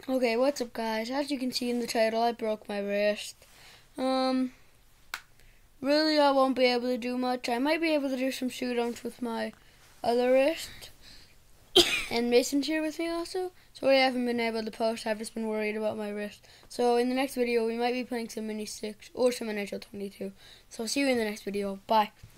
Okay, what's up guys? As you can see in the title, I broke my wrist. Really I won't be able to do much. I might be able to do some shoot-downs with my other wrist. And Mason's here with me also. Sorry I haven't been able to post, I've just been worried about my wrist. So in the next video we might be playing some Mini 6 or some NHL 22. So see you in the next video. Bye.